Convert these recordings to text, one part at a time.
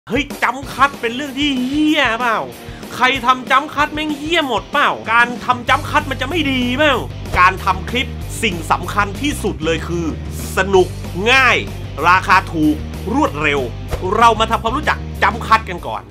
เฮ้ยจำคัดเป็นเรื่องที่เหี้ยเปล่าใครทำจำคัดแม่งเหี้ยหมดเปล่าการทำจำคัดมันจะไม่ดีเปล่าการทำคลิปสิ่งสำคัญที่สุดเลยคือสนุกง่ายราคาถูกรวดเร็วเรามาทำความรู้จักจำคัดกันก่อน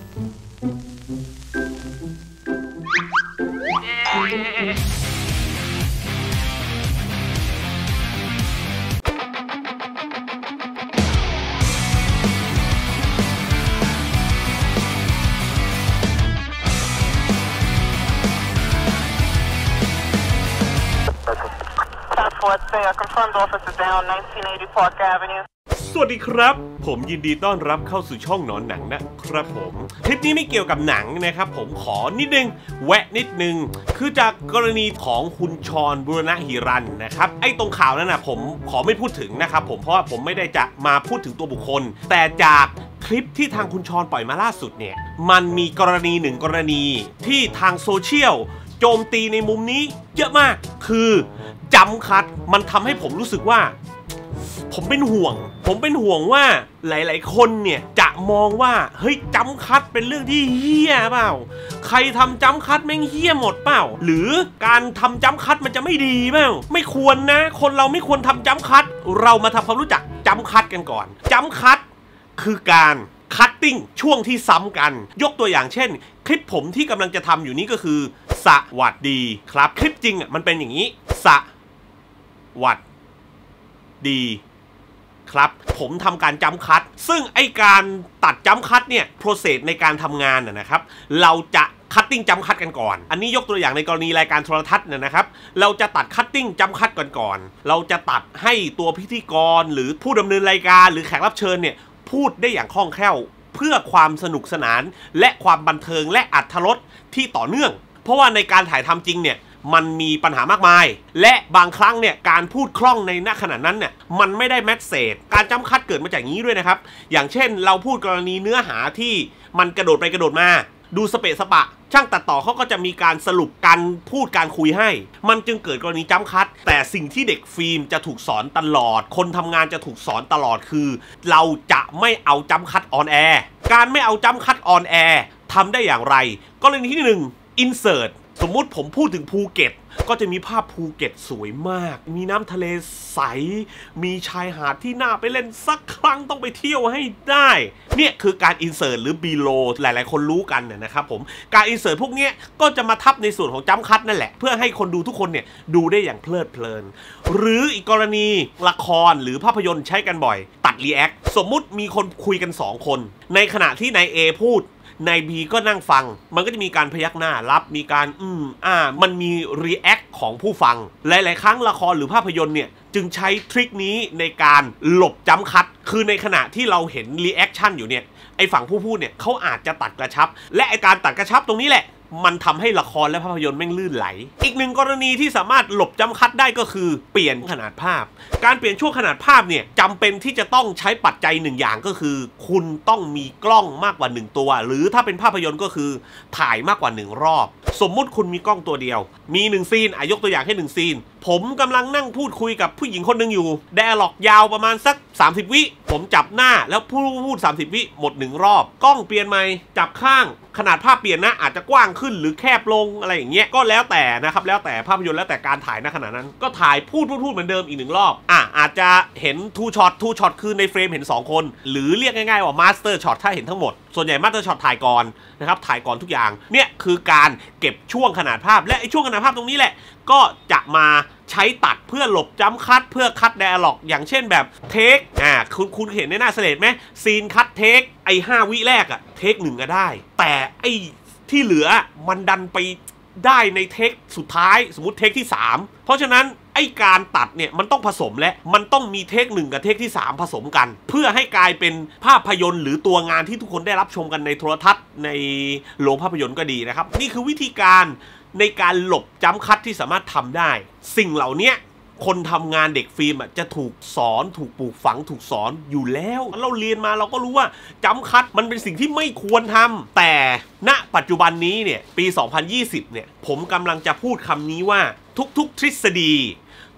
สวัสดีครับผมยินดีต้อนรับเข้าสู่ช่องหนอนหนังนะครับผมคลิปนี้ไม่เกี่ยวกับหนังนะครับผมขอนิดนึงแวะนิดนึงคือจากกรณีของคุณชรบุรณหิรันนะครับไอ้ตรงข่าวนั้นนะผมขอไม่พูดถึงนะครับผมเพราะว่าผมไม่ได้จะมาพูดถึงตัวบุคคลแต่จากคลิปที่ทางคุณชรปล่อยมาล่าสุดเนี่ยมันมีกรณีหนึ่งกรณีที่ทางโซเชียลโจมตีในมุมนี้เยอะมากคือจำคัดมันทำให้ผมรู้สึกว่าผมเป็นห่วงว่าหลายๆคนเนี่ยจะมองว่าเฮ้ยจำคัดเป็นเรื่องที่เหี้ยเปล่าใครทำจำคัดแม่งเหี้ยหมดเปล่าหรือการทำจำคัดมันจะไม่ดีเปล่าไม่ควรนะคนเราไม่ควรทำจำคัดเรามาทำความรู้จักจำคัดกันก่อนจำคัดคือการคัตติ้งช่วงที่ซ้ำกันยกตัวอย่างเช่นคลิปผมที่กำลังจะทำอยู่นี้ก็คือสวัสดีครับคลิปจริงอ่ะมันเป็นอย่างนี้สวัสดีครับผมทำการจำคัดซึ่งไอการตัดจำคัดเนี่ยโปรเซสในการทำงานนะครับเราจะคัตติ้งจำคัดกันก่อนอันนี้ยกตัวอย่างในกรณีรายการโทรทัศน์นะครับเราจะตัดคัตติ้งจำคัดก่อนเราจะตัดให้ตัวพิธีกรหรือผู้ดำเนินรายการหรือแขกรับเชิญเนี่ยพูดได้อย่างคล่องแคล่วเพื่อความสนุกสนานและความบันเทิงและอรรถรสที่ต่อเนื่องเพราะว่าในการถ่ายทำจริงเนี่ยมันมีปัญหามากมายและบางครั้งเนี่ยการพูดคล่องในขณะนั้นเนี่ยมันไม่ได้แมสเสจการจำคัดเกิดมาจากนี้ด้วยนะครับอย่างเช่นเราพูดกรณีเนื้อหาที่มันกระโดดไปกระโดดมาดูสเปะสปะช่างตัดต่อเขาก็จะมีการสรุปการพูดการคุยให้มันจึงเกิดกรณีจำคัดแต่สิ่งที่เด็กฟิล์มจะถูกสอนตลอดคนทำงานจะถูกสอนตลอดคือเราจะไม่เอาจำคัดออนแอร์การไม่เอาจำคัดออนแอร์ทำได้อย่างไรกรณีที่1 insertสมมุติผมพูดถึงภูเก็ตก็จะมีภาพภูเก็ตสวยมากมีน้ำทะเลใสมีชายหาดที่น่าไปเล่นสักครั้งต้องไปเที่ยวให้ได้เนี่ยคือการอินเสิร์ตหรือบีโลหลายๆคนรู้กันนะครับผมการอินเสิร์ตพวกนี้ก็จะมาทับในส่วนของจำคัดนั่นแหละเพื่อให้คนดูทุกคนเนี่ยดูได้อย่างเพลิดเพลินหรืออีกกรณีละครหรือภาพยนตร์ใช้กันบ่อยตัดรีแอคสมมุติมีคนคุยกัน2คนในขณะที่นาย A พูดนาย B ก็นั่งฟังมันก็จะมีการพยักหน้ารับมีการมันมีรีแอคของผู้ฟังหลายๆครั้งละครหรือภาพยนตร์เนี่ยจึงใช้ทริคนี้ในการหลบจำคัดคือในขณะที่เราเห็นรีแอคชั่นอยู่เนี่ยไอ้ฝั่งผู้พูดเนี่ยเขาอาจจะตัดกระชับและไอ้การตัดกระชับตรงนี้แหละมันทำให้ละครและภาพยนตร์แม่งลื่นไหลอีกหนึ่งกรณีที่สามารถหลบจำคัดได้ก็คือเปลี่ยนขนาดภาพการเปลี่ยนช่วงขนาดภาพเนี่ยจำเป็นที่จะต้องใช้ปัจจัย1อย่างก็คือคุณต้องมีกล้องมากกว่า1ตัวหรือถ้าเป็นภาพยนตร์ก็คือถ่ายมากกว่า1รอบสมมุติคุณมีกล้องตัวเดียวมี1ซีนยกตัวอย่างให้1ซีนผมกำลังนั่งพูดคุยกับผู้หญิงคนหนึ่งอยู่ไดอะล็อกยาวประมาณสัก30 วิผมจับหน้าแล้วพูด30 วิหมด1รอบกล้องเปลี่ยนใหม่จับข้างขนาดภาพเปลี่ยนนะอาจจะกว้างขึ้นหรือแคบลงอะไรอย่างเงี้ยก็แล้วแต่นะครับแล้วแต่ภาพยนตร์แล้วแต่การถ่ายณขณะนั้นก็ถ่ายพูดเหมือนเดิมอีก1รอบอาจจะเห็น2 ช็อตคือในเฟรมเห็น2คนหรือเรียกง่ายๆว่ามาสเตอร์ช็อตถ้าเห็นทั้งหมดส่วนใหญ่มาสเตอร์ช็อตถ่ายก่อนนะครับถ่ายก่อนทุกอย่างเนี่ยคือการเก็บช่วงขนาดภาพและไอ้ช่วงขนาดภาพตรงนี้แหละก็จะมาใช้ตัดเพื่อหลบจำคัดเพื่อคัดไดอะล็อกอย่างเช่นแบบเทคคุณเห็นในหน้าสเลดไหมซีนคัดเทคไอ้5 วิแรกเทค1ก็ได้แต่ไอ้ที่เหลือมันดันไปได้ในเทคสุดท้ายสมมุติเทคที่3เพราะฉะนั้นไอ้การตัดเนี่ยมันต้องผสมและมันต้องมีเทค1กับเทคที่3ผสมกันเพื่อให้กลายเป็นภาพยนตร์หรือตัวงานที่ทุกคนได้รับชมกันในโทรทัศน์ในโรงภาพยนตร์ก็ดีนะครับนี่คือวิธีการในการหลบจำคัดที่สามารถทำได้สิ่งเหล่านี้คนทำงานเด็กฟิล์มจะถูกสอนถูกปลูกฝังถูกสอนอยู่แล้วเราเรียนมาเราก็รู้ว่าจำคัดมันเป็นสิ่งที่ไม่ควรทำแต่ณปัจจุบันนี้เนี่ยปี 2020 เนี่ยผมกำลังจะพูดคำนี้ว่าทุกๆทฤษฎี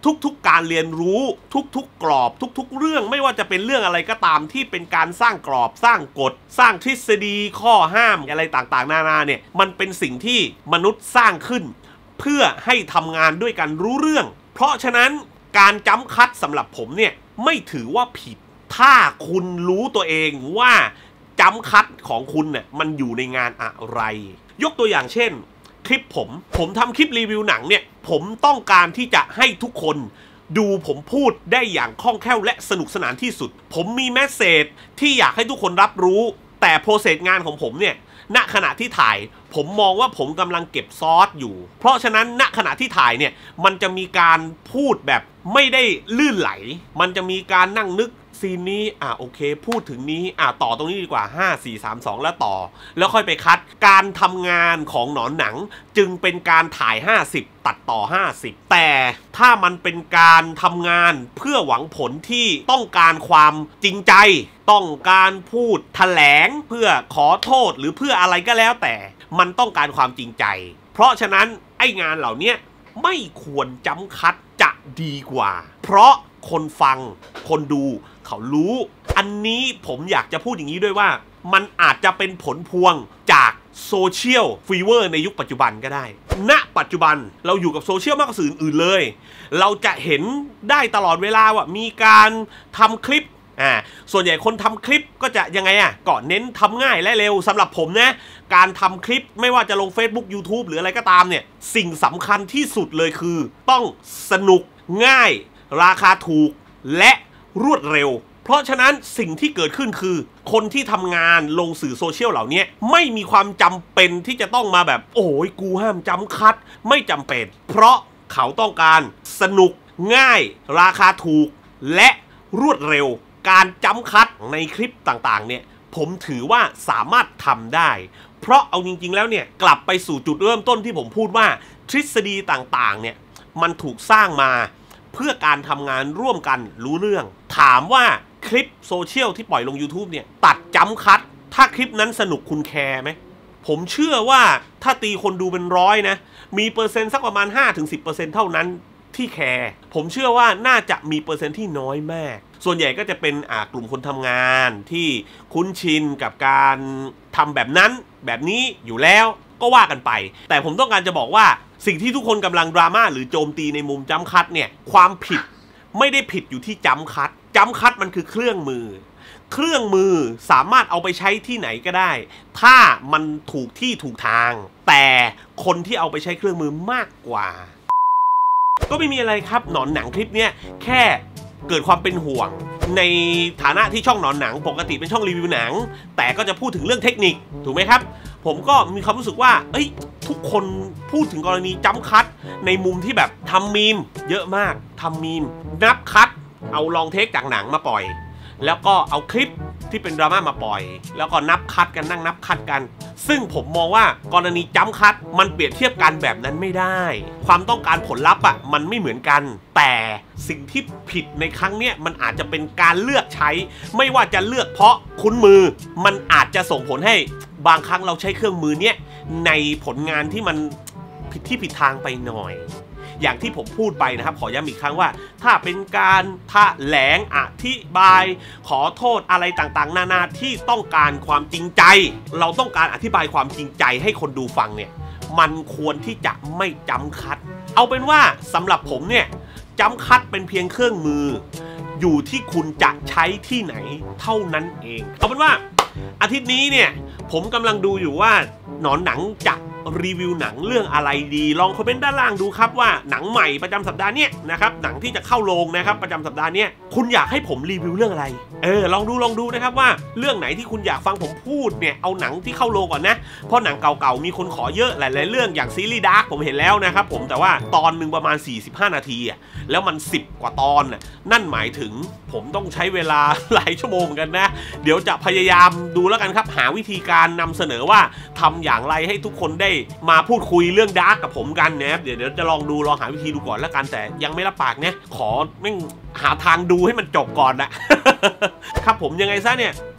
ทุกๆการเรียนรู้ทุกๆกรอบทุกๆเรื่องไม่ว่าจะเป็นเรื่องอะไรก็ตามที่เป็นการสร้างกรอบสร้างกฎสร้างทฤษฎีข้อห้ามอะไรต่างๆนานาเนี่ยมันเป็นสิ่งที่มนุษย์สร้างขึ้นเพื่อให้ทำงานด้วยกันรู้เรื่องเพราะฉะนั้นการจัมป์คัทสำหรับผมเนี่ยไม่ถือว่าผิดถ้าคุณรู้ตัวเองว่าจัมป์คัทของคุณเนี่ยมันอยู่ในงานอะไรยกตัวอย่างเช่นคลิปผมทำคลิปรีวิวหนังเนี่ยผมต้องการที่จะให้ทุกคนดูผมพูดได้อย่างคล่องแคล่วและสนุกสนานที่สุดผมมีแมสเสจที่อยากให้ทุกคนรับรู้แต่โปรเซสงานของผมเนี่ยณขณะที่ถ่ายผมมองว่าผมกำลังเก็บซอสอยู่เพราะฉะนั้นณขณะที่ถ่ายเนี่ยมันจะมีการพูดแบบไม่ได้ลื่นไหลมันจะมีการนั่งนึกซีนนี้โอเคพูดถึงนี้ต่อตรงนี้ดีกว่า5 4 3 2แล้วต่อแล้วค่อยไปคัดการทำงานของหนอนหนังจึงเป็นการถ่าย50ตัดต่อ50แต่ถ้ามันเป็นการทำงานเพื่อหวังผลที่ต้องการความจริงใจต้องการพูดแถลงเพื่อขอโทษหรือเพื่ออะไรก็แล้วแต่มันต้องการความจริงใจเพราะฉะนั้นไอ้งานเหล่านี้ไม่ควรจัมป์คัทจะดีกว่าเพราะคนฟังคนดูเขารู้อันนี้ผมอยากจะพูดอย่างนี้ด้วยว่ามันอาจจะเป็นผลพวงจากโซเชียลฟีเวอร์ในยุคปัจจุบันก็ได้ณปัจจุบันเราอยู่กับโซเชียลมากกว่าสื่ออื่นเลยเราจะเห็นได้ตลอดเวลาว่ามีการทำคลิปส่วนใหญ่คนทำคลิปก็จะยังไงก็เน้นทำง่ายและเร็วสำหรับผมนะการทำคลิปไม่ว่าจะลง Facebook YouTube หรืออะไรก็ตามเนี่ยสิ่งสำคัญที่สุดเลยคือต้องสนุกง่ายราคาถูกและรวดเร็วเพราะฉะนั้นสิ่งที่เกิดขึ้นคือคนที่ทำงานลงสื่อโซเชียลเหล่านี้ไม่มีความจำเป็นที่จะต้องมาแบบโอ้ยกูห้ามจัมป์คัทไม่จำเป็นเพราะเขาต้องการสนุกง่ายราคาถูกและรวดเร็วการจัมป์คัทในคลิปต่างๆเนี่ยผมถือว่าสามารถทำได้เพราะเอาจริงๆแล้วเนี่ยกลับไปสู่จุดเริ่มต้นที่ผมพูดว่าทฤษฎีต่างๆเนี่ยมันถูกสร้างมาเพื่อการทำงานร่วมกันรู้เรื่องถามว่าคลิปโซเชียลที่ปล่อยลง YouTube เนี่ยตัดจัมป์คัทถ้าคลิปนั้นสนุกคุณแคร์ไหมผมเชื่อว่าถ้าตีคนดูเป็น100นะมีเปอร์เซ็นต์สักประมาณ 5-10% เท่านั้นที่แคร์ผมเชื่อว่าน่าจะมีเปอร์เซ็นต์ที่น้อยมากส่วนใหญ่ก็จะเป็นกลุ่มคนทำงานที่คุ้นชินกับการทำแบบนั้นแบบนี้อยู่แล้วก็ว่ากันไปแต่ผมต้องการจะบอกว่าสิ่งที่ทุกคนกำลังดราม่าหรือโจมตีในมุมจัมป์คัทเนี่ยความผิดไม่ได้ผิดอยู่ที่จัมป์คัทจัมป์คัทมันคือเครื่องมือสามารถเอาไปใช้ที่ไหนก็ได้ถ้ามันถูกที่ถูกทางแต่คนที่เอาไปใช้เครื่องมือมากกว่าก็ไม่มีอะไรครับหนอนหนังคลิปเนี้ยแค่เกิดความเป็นห่วงในฐานะที่ช่องหนอนหนังปกติเป็นช่องรีวิวหนังแต่ก็จะพูดถึงเรื่องเทคนิคถูกไหมครับผมก็มีความรู้สึกว่าทุกคนพูดถึงกรณีจัมป์คัทในมุมที่แบบทำมีมเยอะมากทำมีมนับคัทเอาลองเทคจากหนังมาปล่อยแล้วก็เอาคลิปที่เป็นดราม่ามาปล่อยแล้วก็นับคัทกันนั่งนับคัทกันซึ่งผมมองว่ากรณีจัมป์คัทมันเปรียบเทียบกันแบบนั้นไม่ได้ความต้องการผลลัพธ์มันไม่เหมือนกันแต่สิ่งที่ผิดในครั้งเนี้ยมันอาจจะเป็นการเลือกใช้ไม่ว่าจะเลือกเพราะคุ้นมือมันอาจจะส่งผลให้บางครั้งเราใช้เครื่องมือเนี้ยในผลงานที่มันผิดที่ผิดทางไปหน่อยอย่างที่ผมพูดไปนะครับขอย้ำอีกครั้งว่าถ้าเป็นการแถลงอธิบายขอโทษอะไรต่างๆนานาที่ต้องการความจริงใจเราต้องการอธิบายความจริงใจให้คนดูฟังเนี่ยมันควรที่จะไม่จัมป์คัทเอาเป็นว่าสำหรับผมเนี่ยจัมป์คัทเป็นเพียงเครื่องมืออยู่ที่คุณจะใช้ที่ไหนเท่านั้นเองเอาเป็นว่าอาทิตย์นี้เนี่ยผมกำลังดูอยู่ว่าหนอนหนังจะรีวิวหนังเรื่องอะไรดีลองคอมเมนต์ด้านล่างดูครับว่าหนังใหม่ประจำสัปดาห์นี้นะครับหนังที่จะเข้าโรงนะครับประจำสัปดาห์นี้คุณอยากให้ผมรีวิวเรื่องอะไรลองดูนะครับว่าเรื่องไหนที่คุณอยากฟังผมพูดเนี่ยเอาหนังที่เข้าโรงก่อนนะเพราะหนังเก่าๆมีคนขอเยอะหลายๆเรื่องอย่างซีรีส์ดาร์กผมเห็นแล้วนะครับผมแต่ว่าตอนหนึ่งประมาณ45นาทีแล้วมัน10กว่าตอนนั่นหมายถึงผมต้องใช้เวลาหลายชั่วโมงเหมือนกันนะเดี๋ยวจะพยายามดูแล้วกันครับหาวิธีการนำเสนอว่าทำอย่างไรให้ทุกคนได้มาพูดคุยเรื่องดาร์กกับผมกันนะครับเดี๋ยวจะลองหาวิธีดูก่อนแล้วกันแต่ยังไม่รับปากเนี่ยขอหาทางดูให้มันจบก่อนนะครับผมยังไงซะเนี่ย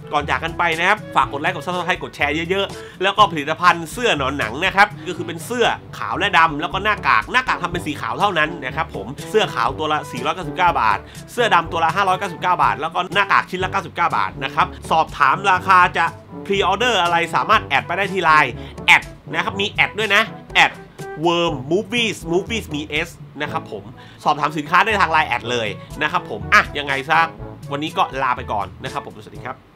ก่อนจากกันไปนะครับฝากกดไลค์กดซับสไครต์กดแชร์เยอะๆแล้วก็ผลิตภัณฑ์เสื้อหนอนหนังนะครับก็คือเป็นเสื้อขาวและดำแล้วก็หน้ากากทำเป็นสีขาวเท่านั้นนะครับผมเสื้อขาวตัวละ499 บาทเสื้อดำตัวละ599 บาทแล้วก็หน้ากากชิ้นละ99 บาทนะครับสอบถามราคาจะพรีออเดอร์อะไรสามารถแอดไปได้ที่ไลน์แอดนะครับมีแอดด้วยนะแอดworm movies มี s นะครับผมสอบถามสินค้าได้ทางไลน์แอดเลยนะครับผมยังไงซะวันนี้ก็ลาไปก่อนนะครับผมสวัสดีครับ